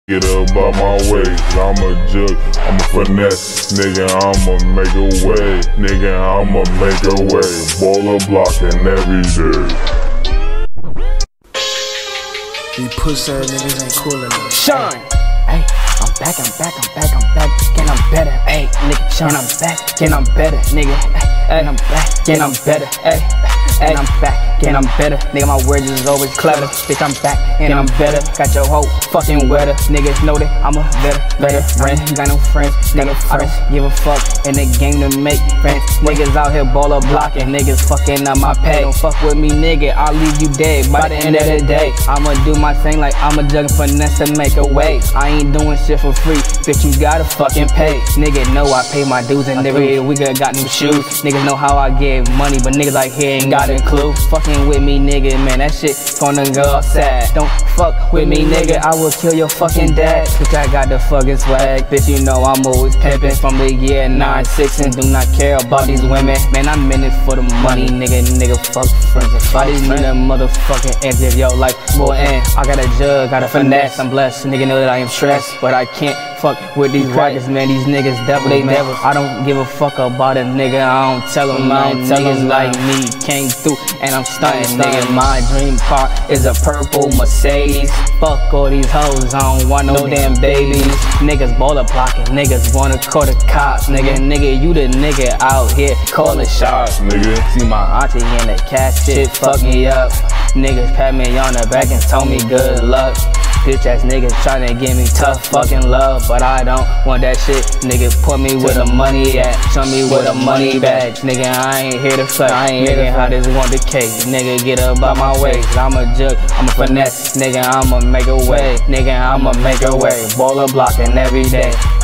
Get up out my way, I'm a jug, I'm a finesse, nigga, I'ma make a way, nigga, I'ma make a way, baller blocking every day. These pussy ass niggas ain't cool enough. Shine! Hey, I'm back, and I'm better, hey, nigga, Shine, I'm back, and I'm better, nigga, hey, and I'm back, and I'm better, hey. And I'm back, and I'm better. Nigga, my words is always clever. Bitch, I'm back, and I'm better. Got your hoe fucking wetter. Niggas know that I'm a better friend. Got no friends, nigga, I don't give a fuck in the game to make friends. Niggas out here baller blocking. Niggas fucking up my pay. Don't fuck with me, nigga, I'll leave you dead. By the end of the day, I'ma do my thing like I'm a jug finesse to make a way. I ain't doing shit for free. Bitch, you gotta fucking pay. Nigga know I pay my dues, and every week I got new shoes. Niggas know how I get money, but niggas like here ain't got a clue. Fucking with me, nigga, man, that shit gonna go sad. Don't fuck with me, nigga, I will kill your fucking dad. Bitch, I got the fucking swag. Bitch, you know I'm always pimping from the year 9-6 and do not care about these women. Man, I'm in it for the money, nigga, fuck friends. If I didn't need a motherfucking end of your life, boy, and I got a jug, got a finesse, I'm blessed. Nigga know that I am stressed, but I can't fuck with these rappers, man. These niggas devil, they never. I don't give a fuck about a nigga, I don't tell them, niggas like me came through and I'm stunting, nigga. My dream car is a purple Mercedes. Fuck all these hoes, I don't want no damn babies. Niggas baller blocking, niggas wanna call the cops, nigga, you the nigga out here calling shots, nigga. See my auntie in the cash shit, fuck me up. Niggas pat me on the back and told me good luck. Bitch ass niggas tryna give me tough fucking love, but I don't want that shit. Nigga, put me where the money at, show me where the money back. Nigga, I ain't here to flex, I ain't here how this want the cake. Nigga, get up out my way, I'm a jug, I'm a finesse. Nigga, I'ma make a way, nigga, I'ma make a way. Baller blocking every day.